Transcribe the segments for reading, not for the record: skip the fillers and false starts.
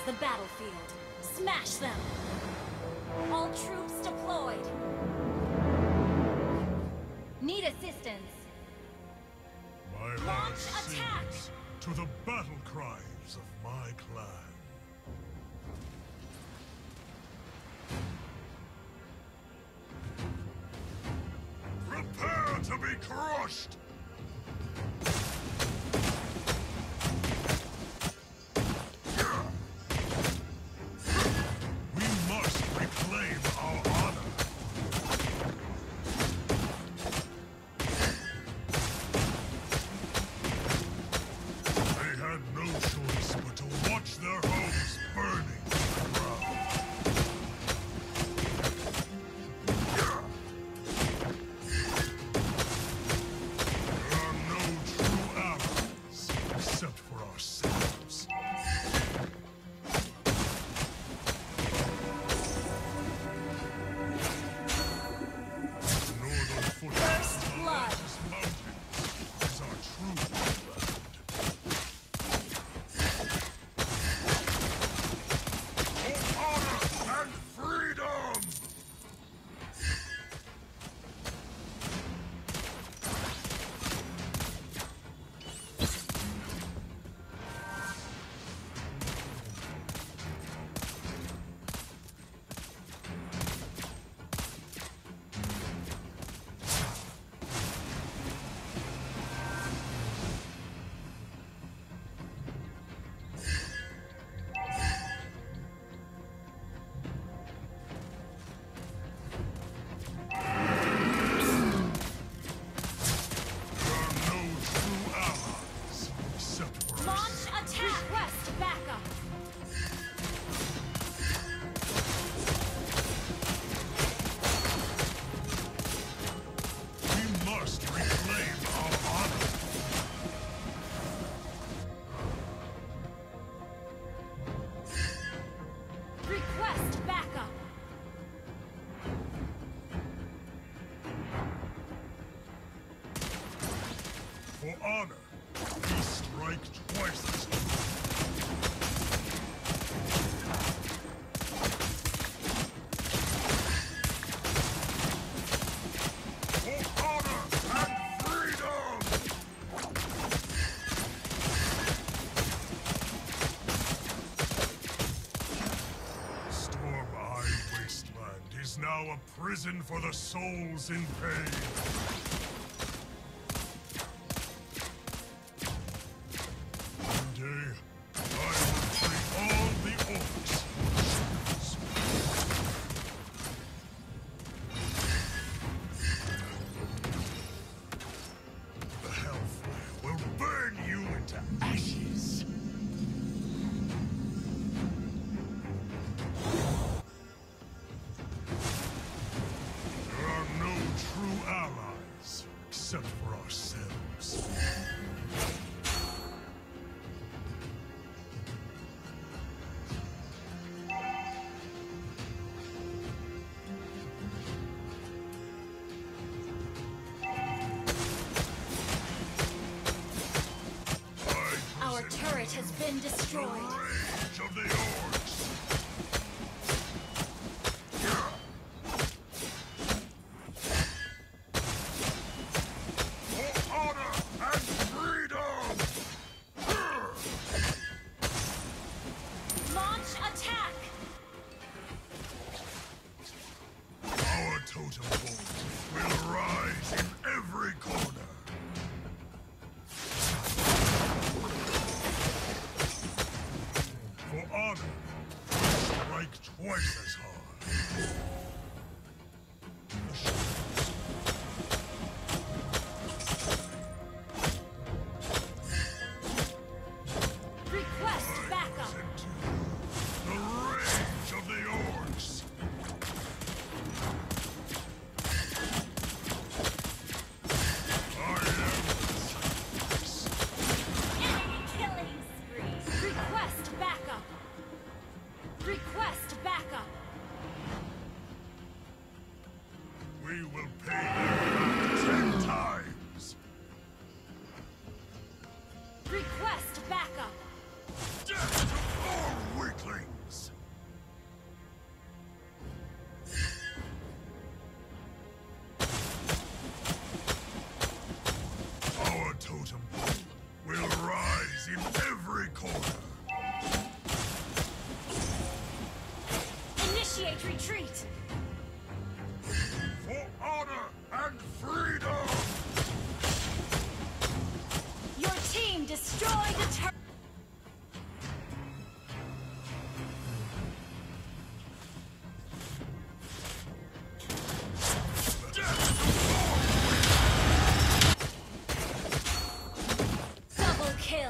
the battlefield. Smash them! All troops deployed! Need assistance! My heart Launch attack! sings to the battle cries of my clan. Prepare to be crushed! We must reclaim our honor. They had no choice but to watch their homes burning to the ground. There are no true allies except for ourselves. Northern foothills First of the blood. Atlas Mountains is our true homeland. For honor and freedom! There are no true allies except for Launch ourselves. attack! Request backup! We must reclaim our honor. Request backup! For honor, we strike twice as hard. For honor and freedom! Storm Eye Wasteland is now a prison for the souls in pain. One day, I will treat all the orcs as the Hellfire will burn you into ashes. There are no true allies except for ourselves. Our turret has been The destroyed. rage of the orcs. For honor and freedom! Launch attack! Our totem pole will rise in every corner. For honor, strike twice as hard. Request backup! Into the rage of the orcs. I am Enemy killing spree! Request backup! Request backup! corner. Initiate retreat. For honor and freedom! Your team destroyed a turret. Double kill.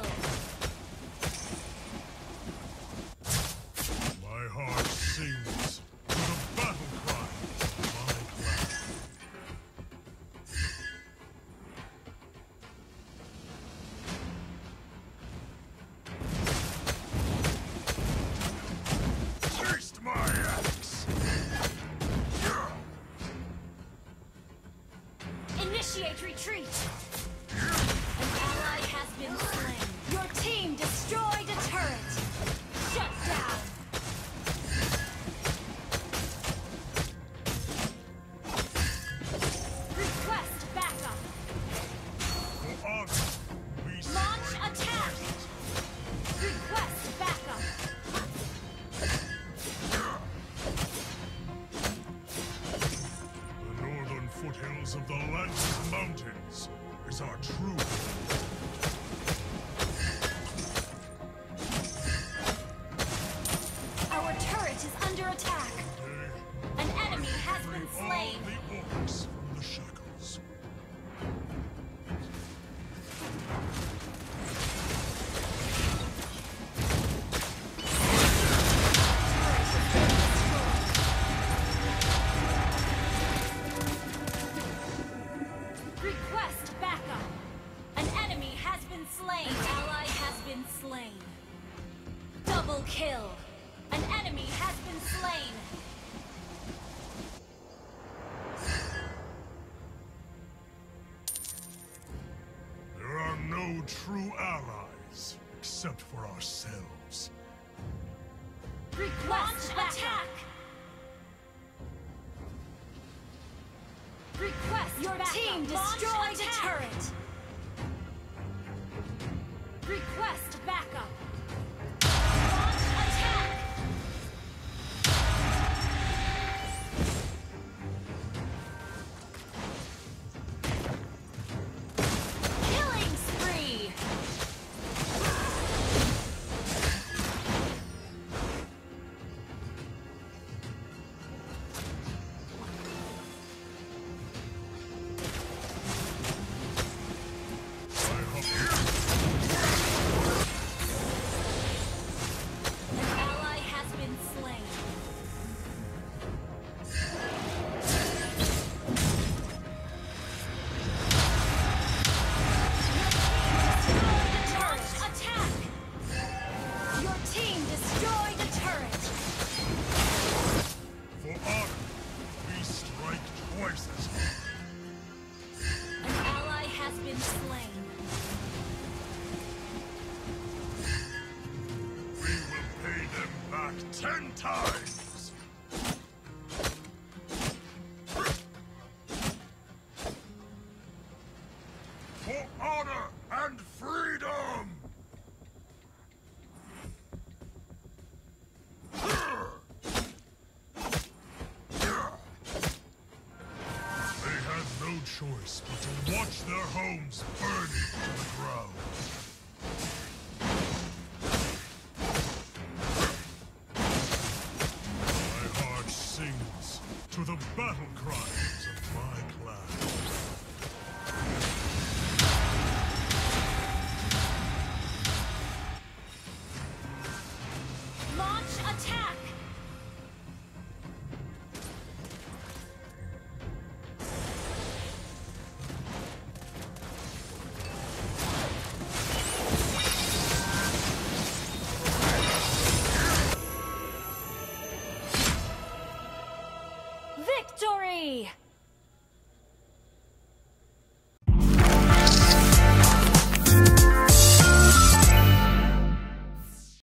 My heart sings to the battle cry of my clan. Taste my axe! Initiate retreat. An ally has been slain. Your team destroyed a turret. Shut down. Request backup. For honor, we Launch strike attack. Request backup. The northern foothills of the Lantis Mountains is our true home. Our turret is under attack. Today, An enemy has free been all slain. the orcs from the shackles. Request backup. An enemy has been slain. An ally has been slain. Double kill. An enemy has been slain. There are no true allies except for ourselves. Request attack. Request your team destroyed a turret. Request backup. Launch attack. Killing spree. I hope An ally has been slain. Launch attack. Your team destroyed a turret. for honor, we strike twice as hard. An ally has been slain. We will pay them back 10 times! For honor and freedom! They had no choice but to watch their homes burning to the ground. My heart sings to the battle cries of my clan. Launch attack. Victory!